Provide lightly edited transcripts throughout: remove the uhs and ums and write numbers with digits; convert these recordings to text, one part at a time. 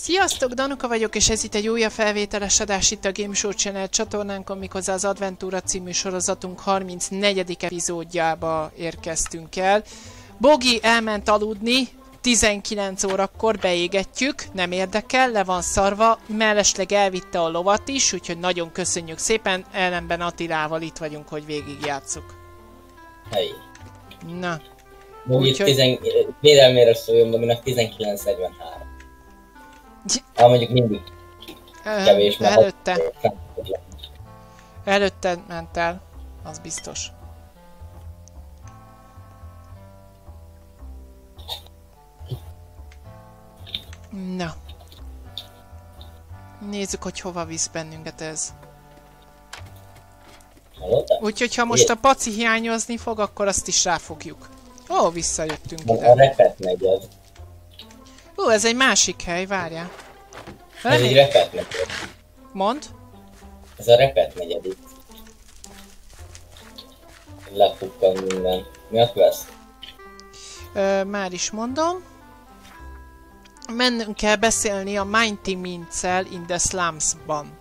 Sziasztok, Danuka vagyok, és ez itt egy újabb felvételes adás itt a Game Show Channel csatornánkon, méghozzá az Adventúra című sorozatunk 34. epizódjába érkeztünk el. Bogi elment aludni, 19 órakor beégetjük, nem érdekel, le van szarva, mellesleg elvitte a lovat is, úgyhogy nagyon köszönjük szépen, ellenben Attilával itt vagyunk, hogy végigjátsszuk. Hely. Na. Úgyhogy... Védelmére szóljon, Boginak 1943. Mondjuk mindig kevés, mert előtte ment el, az biztos. Na. Nézzük, hogy hova visz bennünket ez. Úgyhogy ha most a paci hiányozni fog, akkor azt is ráfogjuk. Ó, visszajöttünk ide. A repet negyed. Ó, ez egy másik hely, várjál. Ez egy repet negyed. Mondd. Ez a repet negyed itt. Lepukkan minden. Mi ott vesz? Már is mondom. Mennünk kell beszélni a Mighty Minccel in the Slums-ban.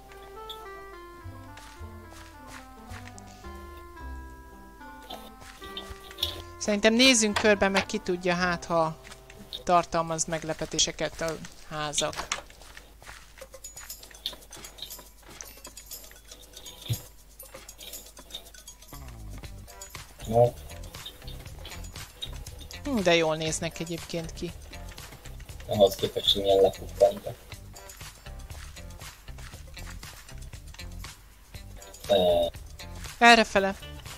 Szerintem nézzünk körbe, meg ki tudja, hát ha tartalmaz meglepetéseket a házak. No. De jól néznek egyébként ki. Ahhoz képest, hogy milyen lepukkantak. Errefele.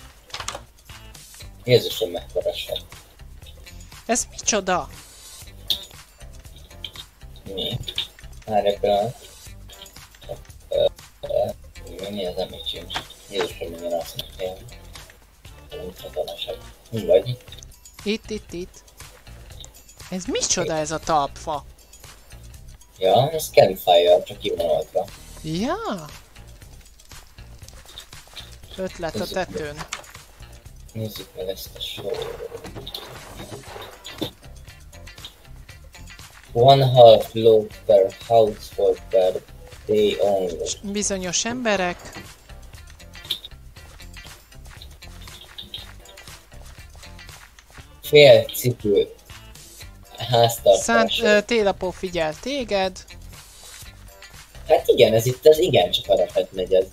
Jézusom, mekkora sem. Ez micsoda? Mi? Várj pillanat. Mi az, amit csinálsz? Jézusom, minden azt mondja. Mi vagy? Itt. Ez micsoda ez a talpfa? Ja, ez campfire, csak kivonoltva. Ja. Ötlet a tetőn. Nézzük meg ezt a sort. 1/2 loaf per household per day only. Bizonyos emberek. Fél cipő. Háztartás. Télapó figyel téged. Hát igen, ez itt az igencsak a repet negyed.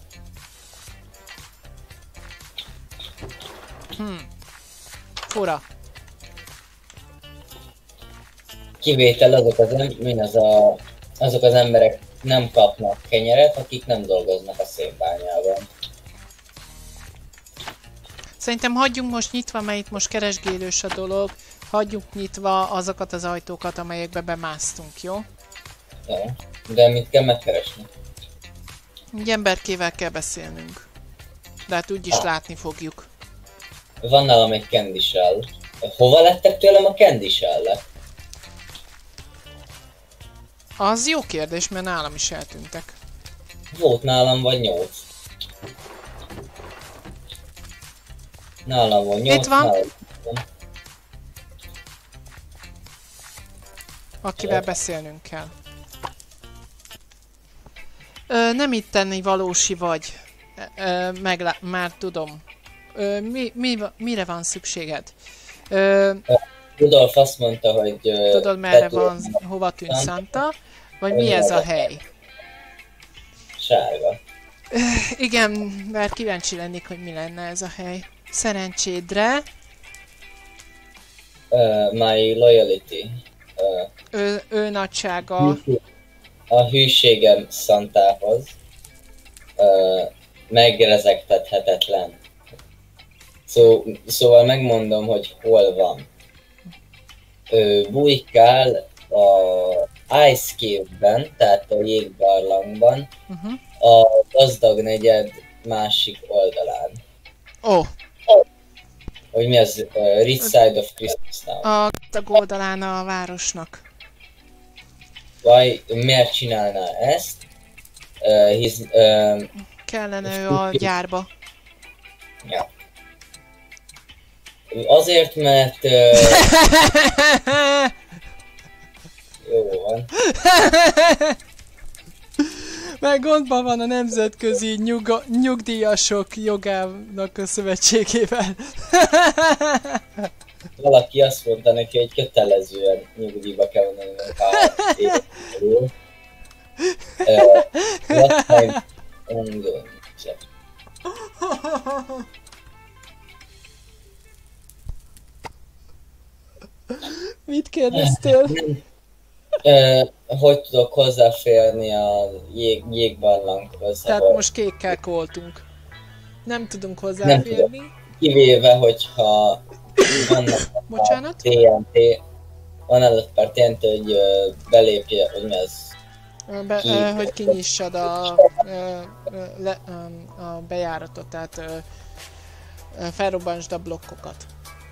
Fura. Kivétel azok az emberek nem kapnak kenyeret, akik nem dolgoznak a szénbányában. Szerintem hagyjunk most nyitva, mert itt most keresgélős a dolog. Hagyjuk nyitva azokat az ajtókat, amelyekbe bemásztunk, jó? Ja, de mit kell megkeresni? Egy emberkével kell beszélnünk. De hát úgyis látni fogjuk. Van nálam egy candy shell. Hova lettek tőlem a candy shell-ek? Az jó kérdés, mert nálam is eltűntek. Volt nálam vagy 8. Nálam van 8. Itt van. Akivel beszélnünk kell. Nem itteni valósi vagy. Már tudom. Mire van szükséged? Rudolf azt mondta, hogy... Tudod merre van, hova tűnt Santa? Vagy mi ez a hely? Sárga. Igen, mert kíváncsi lennék, hogy mi lenne ez a hely. Szerencsédre. My loyalty. Ő nagysága. A hűségem Santához. Megrezegtethetetlen. Szóval megmondom, hogy hol van. Bujkál a Ice Cave-ben, tehát a jégbarlangban, a gazdag negyed másik oldalán. Hogy mi az? Rich Side of Christmas Town. A gazdag oldalán a városnak. Miért csinálná ezt? Kellene ő a gyárba. Ja. Azért, mert... Jó, van. Mert gondban van a Nemzetközi Nyugdíjasok Jogának a szövetségével. Valaki azt mondta neki, hogy kötelezően nyugdíjba kell vonni a pár évet körül. What time ongoing? Mit kérdeztél? Hogy tudok hozzáférni a jégbarlanghoz? Tehát most kékkel koltunk. Nem tudunk hozzáférni. Kivéve, hogyha vannak Bocsánat? TNT, van előtt pár TNT, hogy belépje, hogy mi ez? Hogy kinyissad a bejáratot, tehát felrobbansd a blokkokat.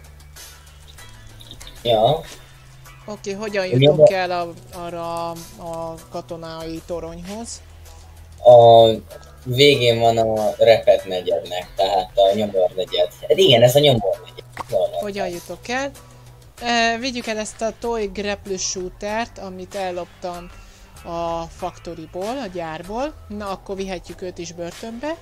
Ja. Oké, hogyan jutunk el arra a katonai toronyhoz? A végén van a repet negyednek, tehát a nyomor negyed. Igen, ez a nyomor negyed. Hogyan jutok el? Vigyük el ezt a Toy Grapple Shootert, amit elloptam a Factoryból, a gyárból. Na, akkor vihetjük őt is börtönbe.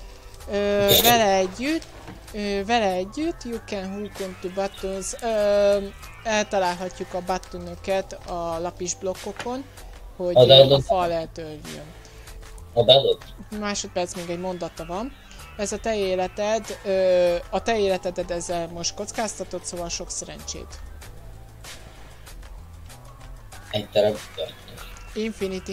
Vele együtt, you can hook onto buttons, eltalálhatjuk a buttonöket a lapis blokkokon, hogy a fal eltörjön. Odaadod? Másodperc, még egy mondata van. Ez a te életed, a te életedet ezzel most kockáztatod, szóval sok szerencsét. Egy darab. Infinity.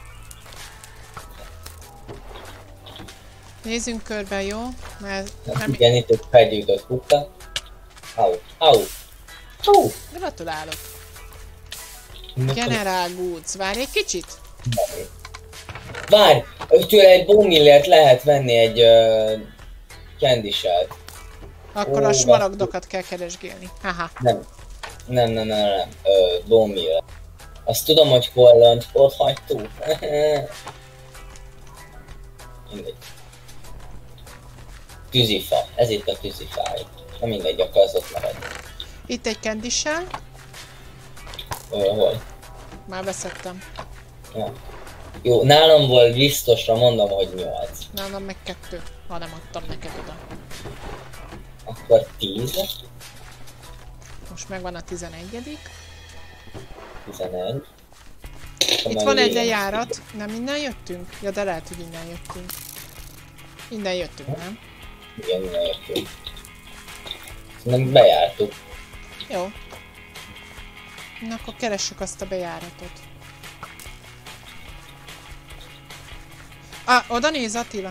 Nézzünk körbe, jó? Mert nem... Igen, itt egy felgyújtott kukta. Au, au, au! Gratulálok! Generál Goods, várj egy kicsit! Várj! Tőle egy bómillért lehet venni egy candy shell-t. Akkor a smaragdokat kell keresgélni. Haha. Nem. Bómiller. Azt tudom, hogy hol ott hagytuk. Mindegy. Tűzifa. Ez itt a tűzifáj. Na mindegy, akkor az ott marad. Itt egy candy shell. Hol? Már beszettem. Ja. Jó, nálamból biztosra mondom, hogy 8. Nálam meg 2, ha nem adtam neked oda. Akkor 10. Most megvan a 11. 11. Itt van egy lejárat. Nem innen jöttünk? Ja, de lehet, hogy innen jöttünk. Innen jöttünk, nem? Igen, innen jöttünk. Nem bejártuk. Jó. Na, akkor keressük azt a bejáratot. Oda néz Attila.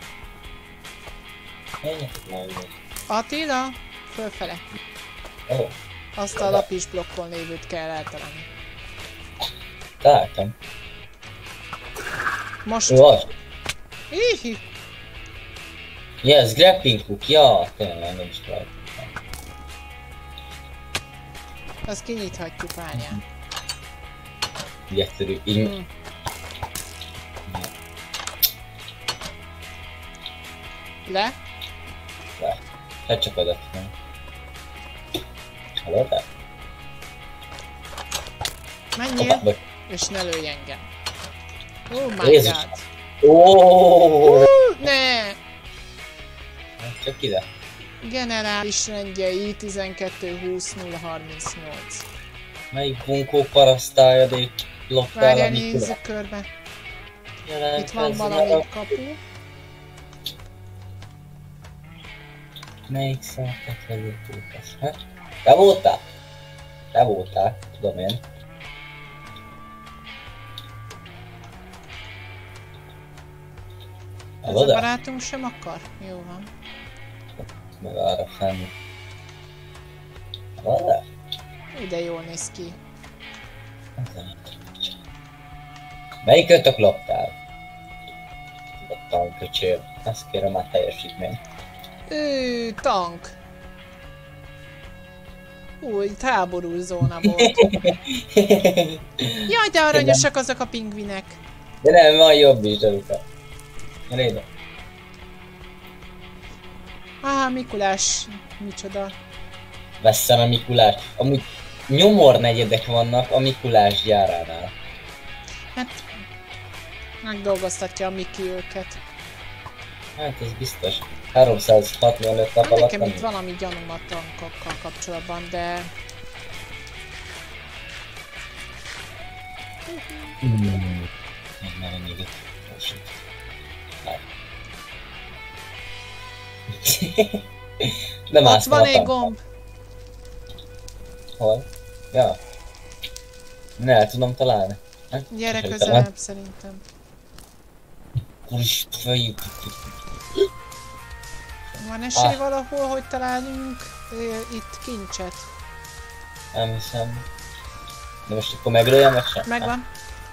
Attila, fölfele. Oh. Azt a lapis blokkon lévőt kell eltalálni. Találtam. Most. Hihi. Yes, grappling hook, ja, tényleg nem is tudom. Azt kinyithatjuk, várjál. Így egyszerű, így. Le? Le. Hát csak oda. Hallod? Menjél, és ne lőj engem. Oh my Jézus. god. Oh! Ne! Csak ide. Generális rendjei 12-20-038. Melyik bunkó parasztályadék loktál, Várjál, amit nézzük körbe. jelentkezz Itt van valami meg a- kapu. Melyik szertet vezetők az? Hát? Te voltál? Te voltál, tudom én. Ez a Hallod-e? barátunk sem akar? Jó van. Meg arra fenn. Hallod-e? Ide jól néz ki. Melyik ötök loptál? Loptam, köcsél. Ezt kérem már teljesítmény. Tank. Új, táborús zóna volt. Jaj, de aranyosak azok a pingvinek. De nem, van jobb is, Daruka. Gyere ide. Mikulás. Micsoda. Vesszen a Mikulás. Amúgy nyomor negyedek vannak a Mikulás gyáránál. Hát... megdolgoztatja a Miki őket. Hát ez biztos. 365 nap Hát alatt nekem nem. itt valami gyanúm a tankokkal kapcsolatban, de... Már ennyi. Nem ott másztam van a egy tankba. gomb! Hol? Ja. Ne el tudom találni. Gyere közelebb szerintem. Úristen, följük. Van esély valahol, hogy találjunk itt kincset? Nem hiszem. De most akkor meglőjem, meg sem? Megvan.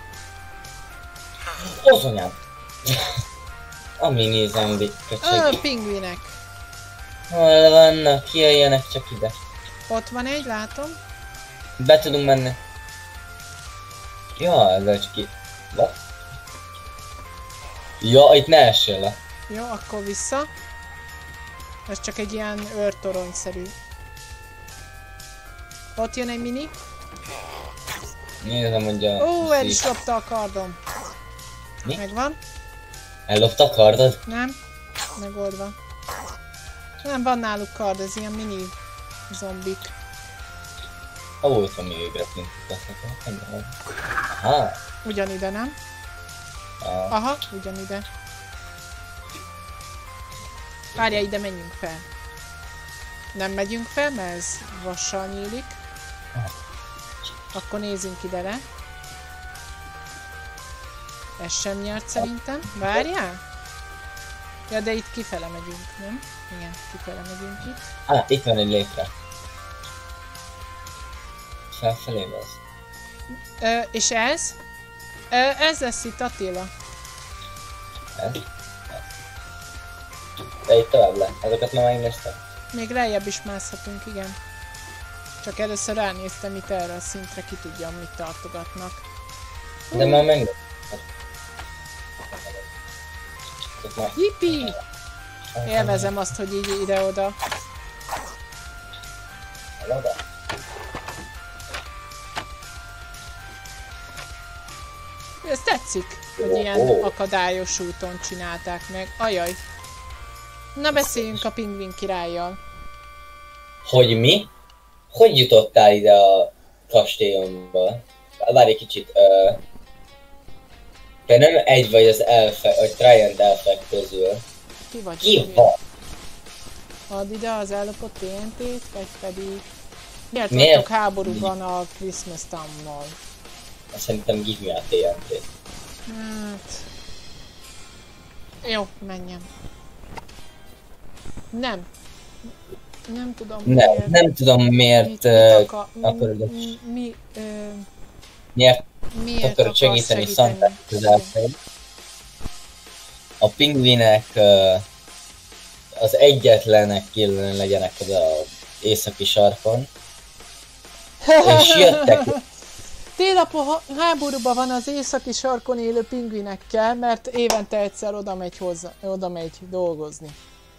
Az anyám! A mini zombi, köcsög. Pingvinek. Hol vannak? Jöjjenek csak ide. Ott van egy, látom. Be tudunk menni. Ja, ez csak ki. What? Ja, itt ne essél le. Jó, akkor vissza. Ez csak egy ilyen őrtoronyszerű. Ott jön egy mini. Nézem, hogy a... Ó, el is lopta a kardom. Mi? Megvan? Ellopta a kardod? Nem? Megoldva. Nem, van náluk kard, ez ilyen mini zombik. Ó, itt van még egy grappling. Aha. Ugyanide, nem? Aha, ugyanide. Várjál, ide menjünk fel. Nem megyünk fel, mert ez vassal nyílik. Akkor nézzünk ide le. Ez sem nyert szerintem. Várjál? Ja, de itt kifele megyünk, nem? Igen, kifele megyünk itt. Itt van egy lépre. Felfelé az. És ez? Ez lesz itt Attila. Ez? De itt tovább le. Ezeket már megnéztem. Még lejjebb is mászhatunk, igen. Csak először ránéztem itt erre a szintre, ki tudja, mit tartogatnak. De már megnéztem. Jippi! Élvezem azt, hogy így ide-oda. Oda? Ez tetszik, hogy ilyen akadályos úton csinálták meg. Ajaj! Na beszéljünk a pingvin királlyal. Hogy mi? Hogy jutottál ide a kastélyomba? Várj egy kicsit, te nem egy vagy az elfek, vagy Trident elfek közül. Ki vagy? Ki van? Add ide az ellopott TNT-t, vagy pedig... Miért Miért? vagytok háborúban a Christmas Town-nal? Szerintem give me a TNT. Hát... Jó, menjen. Nem. Nem tudom miért. Nem tudom miért akarod miért akarod segíteni Santát közelfelé. A pingvinek az egyetlenek kellene legyenek az északi sarkon. És jöttek. Télapó háborúban van az északi sarkon élő pingvinekkel, mert évente egyszer oda megy dolgozni.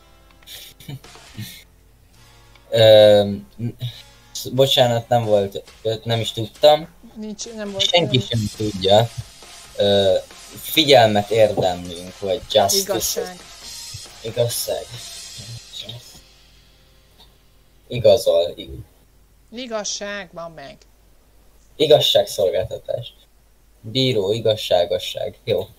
Bocsánat, nem volt, nem is tudtam. Nem volt. Senki sem tudja. Figyelmet érdemlünk, vagy justice. Igazság. Igazság. Igazol. Igazság van meg. Igazságszolgáltatás. Bíró, igazságosság. Jó.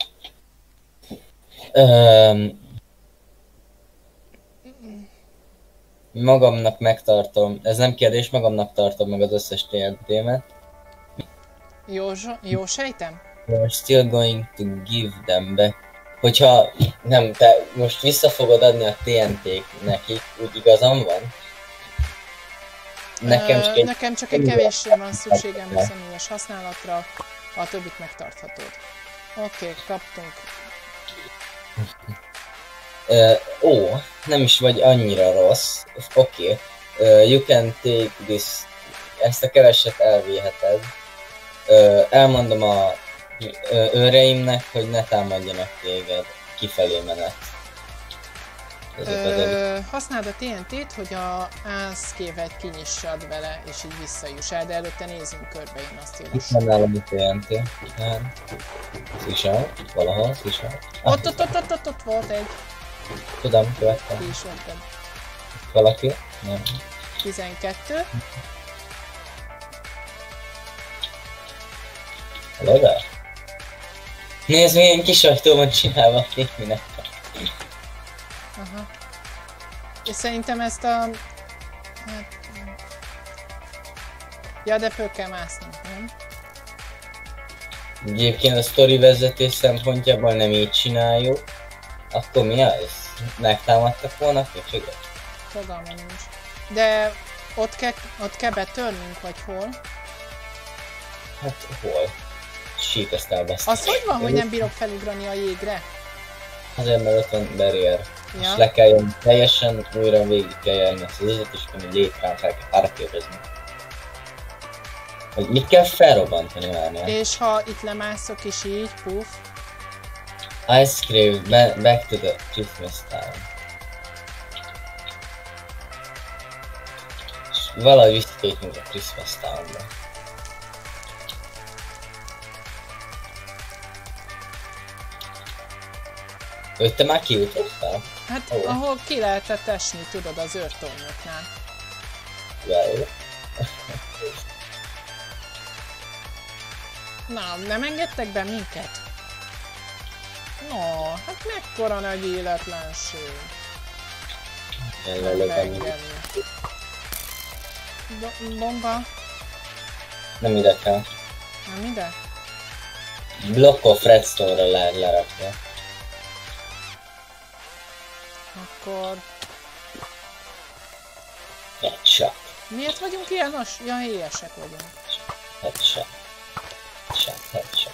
Magamnak megtartom, ez nem kérdés, magamnak tartom meg az összes TNT-met. Jó sejtem? We're still going to give them back. Hogyha nem, te most vissza fogod adni a TNT-k nekik, úgy igazam van? Nekem csak egy kevéssé van szükségem a személyes használatra, a többit megtarthatod. Oké, kaptunk. Nem is vagy annyira rossz. Oké. You can take this. Ezt a keveset elvéheted. Elmondom a őreimnek, hogy ne támadjanak téged kifelé menet. Használd a TNT-t, hogy a ASK-vet kinyissad vele, és így visszajuss el, de előtte nézzünk körbe, én azt Itt javaslom. van nálam a TNT. Szisál, valahol, szisál. Ott volt egy. Tudom, követtem. Ki is vetted. Valaki? Nem. 12. Hallod el? Nézd, milyen kis ajtó van csinálva a Timinek. Aha. És szerintem ezt a... Hát... Ja, de föl kell másznunk, nem? Egyébként a sztori vezetés szempontjából nem így csináljuk. Akkor mi az? Megtámadtak volna köcsögöt? Fogalmam nincs. De ott kell betörnünk, vagy hol? Hát hol? Sík, ezt elbasztak. Az hogy van, hogy nem bírok felugrani a jégre? Azért, mert ott van barrier. Ja. És le kell jönni teljesen, újra végig kell jönni ezt az üzlet, és akkor létrán fel kell parkírozni. Hogy mit kell felrobbantani várni? És ha itt lemászok is így, puff. Ice Crave, back to the Christmas Town. És valahogy visszatérünk a Christmas Townba. Hogy te már kijutottál? Hát Ó. ahol ki lehetett esni, tudod, az őrtornyoknál. Jó. Na, nem engedtek be minket? No, hát mekkora nagy életlenség. Megengedni. Bomba? Nem ide kell. Nem ide? Blokkol Redstone-ra lehet lerakni. Akkor... Headshot. Miért vagyunk ilyen ja, éjesek vagyunk. Headshot. Headshot.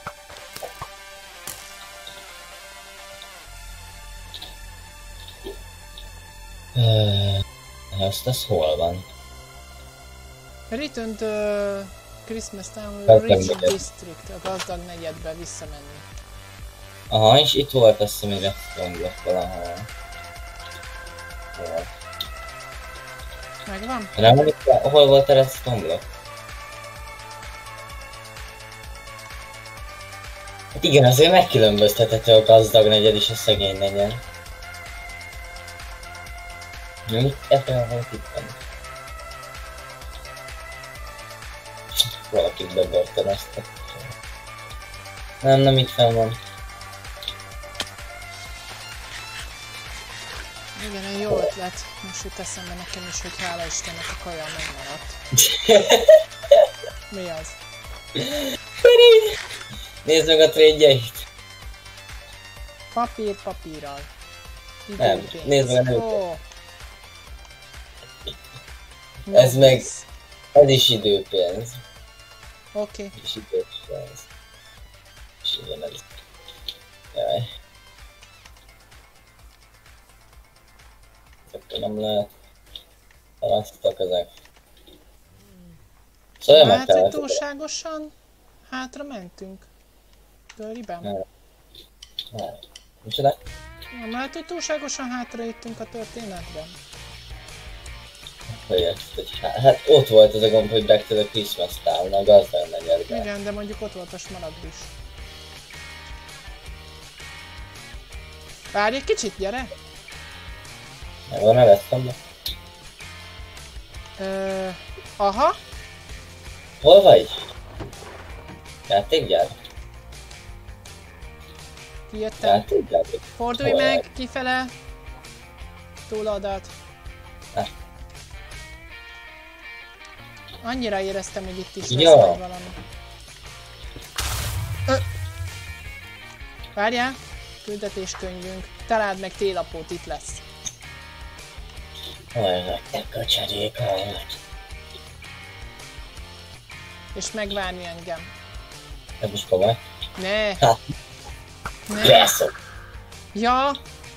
Ezt az hol van? Return to Christmas Town Gazdag Rich negyed. District, a gazdag negyedbe visszamenni. Aha, és itt volt azt hiszem egy redstone block valahol. Hol? Megvan? Nem van itt, hol volt a redstone block? Hát igen, azért megkülönböztethető a gazdag negyed és a szegény negyed. Mit ebben volt itt van? Valakit bebörtönöztek. Nem itt fenn van. Igen, egy jó ötlet. Most jut eszembe nekem is, hogy hála Istennek a kaja megmaradt. Mi az? Nézd meg a trade-jeit! Papír papírral. Nem, Időpénz. nézd meg a nőket. Ó. Ez No, meg- this. Ez is időpénz. Oké. És időpénz. És igen, ez... Jaj. Ezekkel nem lehet. Elasztak ezek. Szóval Hát, hogy megtaláltuk. túlságosan hátra mentünk. Töriben? Nem. Micsoda? Nem lehet, hogy túlságosan hátra jöttünk a történetben. Hogy ezt, hogy hát ott volt ez a gomb, hogy back to the Christmas Town, a gazdag negyedben. Igen, de mondjuk ott volt a smaragd is. Várj egy kicsit, gyere! Megvan a redstone? Aha, Hol vagy? Játékgyár? kijöttem. Játékgyár? Fordulj Hol meg, vagy? kifele. Túloldalt. Ah. Annyira éreztem, hogy itt is lesz Ja. majd valami. Várjál, küldetéskönyvünk. Találd meg télapót, itt lesz. Hol lettek a cserékak? És megvárni engem. Ez is komoly. Ne! Ha. Ne! Jászok! Ja!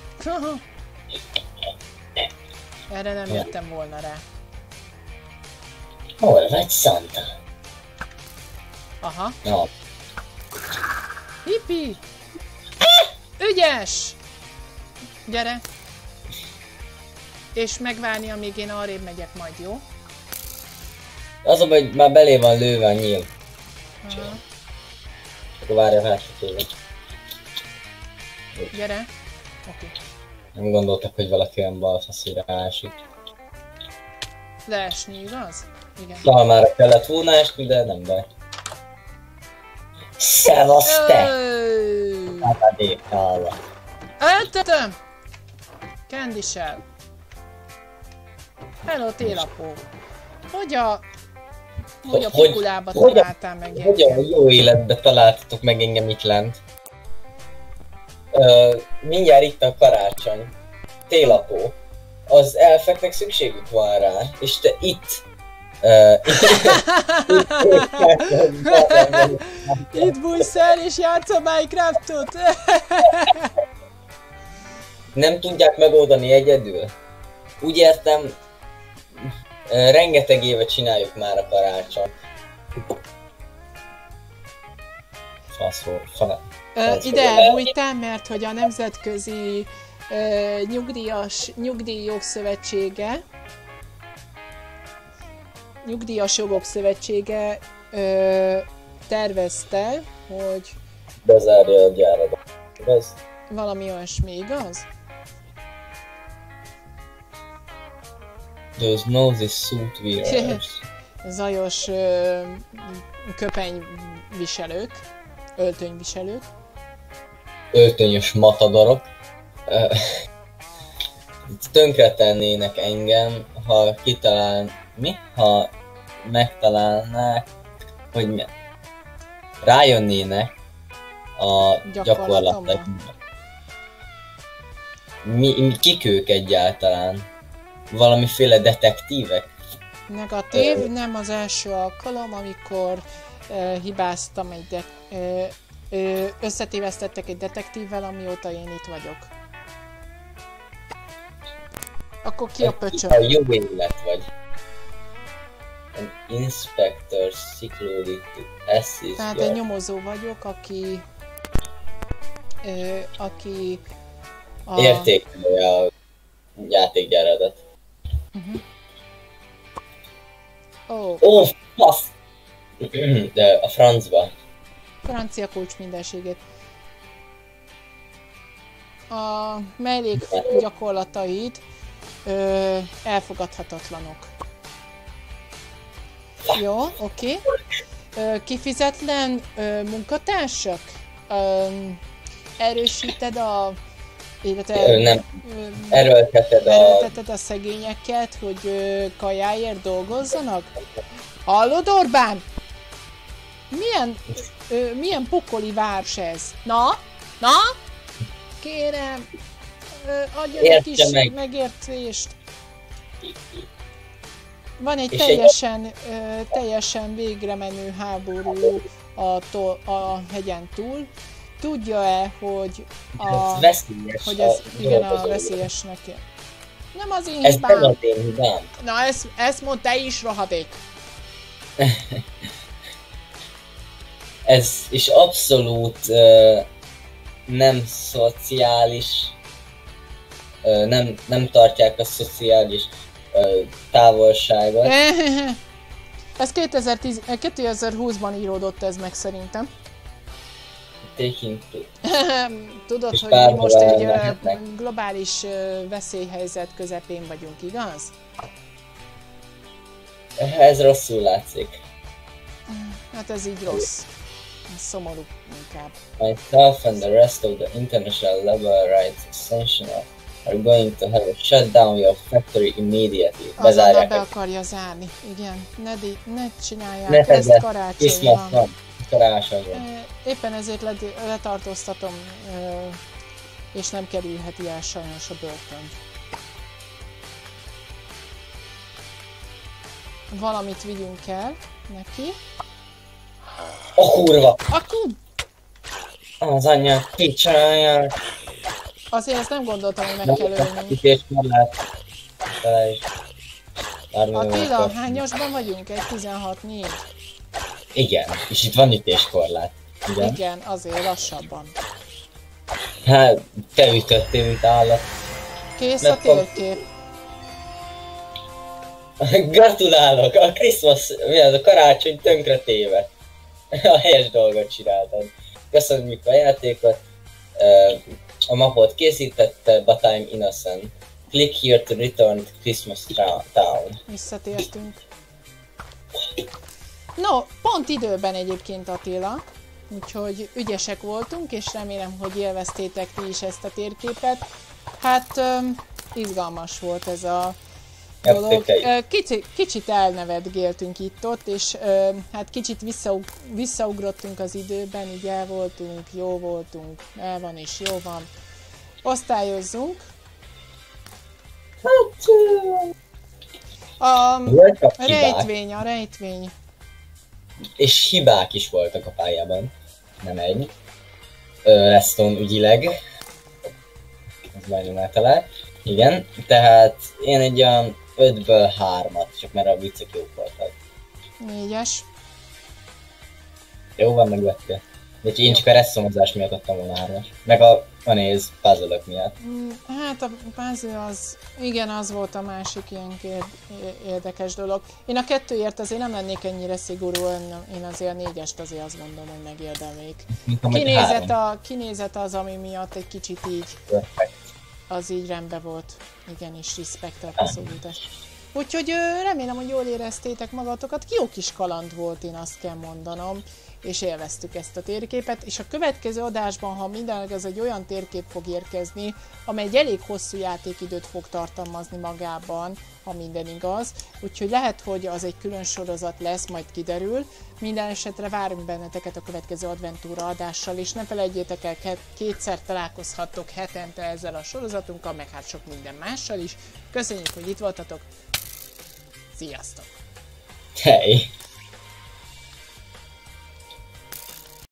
Erre nem jöttem volna rá. Hol vagy, Santa? Aha. No. Hippi! Ügyes! Gyere! És megvárni, amíg én arrébb megyek majd, jó? Az a baj, hogy már belé van lőve a nyíl. Aha. Akkor várja hát tőle. Gyere. Oké. Nem gondoltak, hogy valaki olyan balfaszira ásik. Leesni, igaz? Igen. Talmára kellett volna esni, de nem baj. Szevasz te! Adék, hallva. Eltetem! Candy Shell. Hello, télapó. Hogy a pikulába találtál meg Hogy a jó életbe találtatok meg engem itt lent? Mindjárt itt a karácsony. Télapó. Az elfeknek szükségük van rá, és te itt... Itt bújsz el és játsz a Minecraftot! Nem tudják megoldani egyedül? Úgy értem, rengeteg éve csináljuk már a karácsonyt. Ide elbújtál, mert hogy a Nemzetközi Nyugdíjjogok Szövetsége tervezte, hogy bezárja a gyárat. Ez valami olyasmi, igaz? those noses suit wearers. Zajos köpenyviselők, öltönyviselők. Öltönyös matadorok. Tönkretennének engem, ha ha megtalálnák, hogy rájönnének a gyakorlatok. Kik ők egyáltalán? Valamiféle detektívek? Negatív, nem az első alkalom, amikor hibáztam összetévesztettek egy detektívvel, amióta én itt vagyok. Akkor ki a pöcsöm? A jó élet vagy. An inspector secluded to assist. Tehát egy nyomozó vagyok, aki értékelje a játékgyáradat. Ó, fasz! De a francba. Francia kulcs mindenségét. A mellék gyakorlataid elfogadhatatlanok. Jó, oké. Kifizetlen munkatársak? Erősíted nem. Erőlteted a szegényeket, hogy kajáért dolgozzanak? Hallod, Orbán? Milyen pokoli város ez? Na? Kérem, adjon egy kis megértést. Van egy teljesen végremenő háború a hegyen túl. Tudja-e, hogy veszélyes, hogy ez igen a veszélyesnek. Nem az én hibám. Ez nem az én hibám. Na, ezt mondd te is, rohadék. Ez is abszolút nem szociális, nem tartják a szociális távolságot. Ez 2020-ban íródott ez meg szerintem. Tudod, hogy mi most egy globális veszélyhelyzet közepén vagyunk, igaz? Ez rosszul látszik. Hát ez így rossz. Szomorú inkább. Myself and the rest of the international labor rights essential are going to have a shut down your factory immediately. Azonnal be akarja zárni. Igen. Ne csinálják ezt karácsonyban. Éppen ezért letartóztatom, és nem kerülheti el sajnos a börtön. Valamit vigyünk el neki. A kurva! Az anyja kicsája! Azért ezt nem gondoltam, hogy meg kell ölni. Attila, hányosban vagyunk? Egy 16-4? Igen, és itt van ütéskorlát. Igen, azért lassabban. Hát, te ütöttél, mint állat. Kész a térkép. Gratulálok! A Christmas, mi az, a karácsony tönkretéve. A helyes dolgot csináltad. Köszönjük a játékot. A mapot készítette, but I'm innocent. Click here to return to Christmas Town. Visszatértünk. No, pont időben egyébként, Attila. Úgyhogy ügyesek voltunk, és remélem, hogy élveztétek ti is ezt a térképet. Hát izgalmas volt ez a dolog. Kicsit elnevetgéltünk itt-ott, és hát kicsit visszaugrottunk az időben, így el voltunk, jó voltunk, el van és jó van. Osztályozzunk. A rejtvény. És hibák is voltak a pályában. Nem egy. Reston ügyileg. Ez majdnem eltalált. Igen, tehát én egy olyan 5-ből 3-at, csak mert a viccek jók voltak. 4-es. Jó van, megvettél. De én csak a reszomozás miatt adtam volna 3-as. Meg a néz puzzle-ök miatt. Hát a puzzle az, igen, az volt a másik ilyen érdekes dolog. Én a 2-ért azért nem lennék ennyire szigorú, én azért a 4-est azért azt mondom, hogy megérdemelik. Kinézet az, ami miatt egy kicsit így, az így rendben volt. Igen, és respektel passzolítás. Úgyhogy remélem, hogy jól éreztétek magatokat. Jó kis kaland volt, én azt kell mondanom. És élveztük ezt a térképet, és a következő adásban, ha mindenleg ez egy olyan térkép fog érkezni, amely egy elég hosszú játékidőt fog tartalmazni magában, ha minden igaz, úgyhogy lehet, hogy az egy külön sorozat lesz, majd kiderül. Minden esetre várunk benneteket a következő adventúra adással, és ne felejtjétek el, kétszer találkozhattok hetente ezzel a sorozatunkkal, meg hát sok minden mással is. Köszönjük, hogy itt voltatok, sziasztok! Hey.